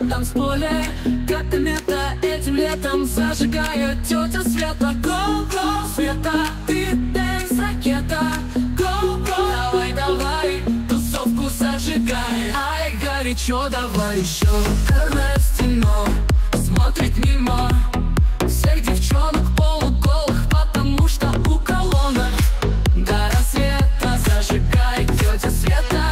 танцполе, как комета этим летом зажигает тетя Света. Go, go, Света, ты дэнс-ракета. Go, go, давай, давай, тусовку зажигай. Ай, горячо, давай еще. Эрнестино смотрит мимо всех девчонок полуголых, потому что у колонок до рассвета зажигает тетя Света.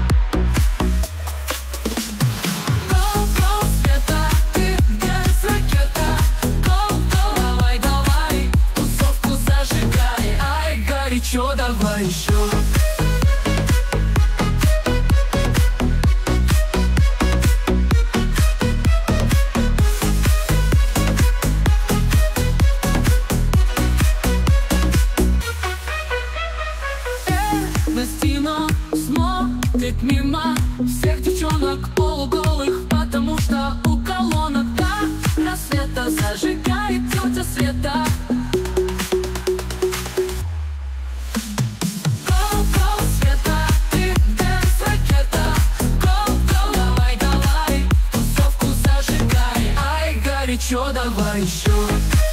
Go, go, Света, ты дэнс-ракета. Go, go, давай, давай, тусовку зажигай. Ай, горячо, давай еще. Эрнестино смотрит мимо всех девчонок полуголых, потому что у колонок до рассвета зажигает тетя Света. Go, go, Света, ты дэнс-ракета. Go, go, давай, давай, тусовку зажигай. Ай, горячо, давай еще.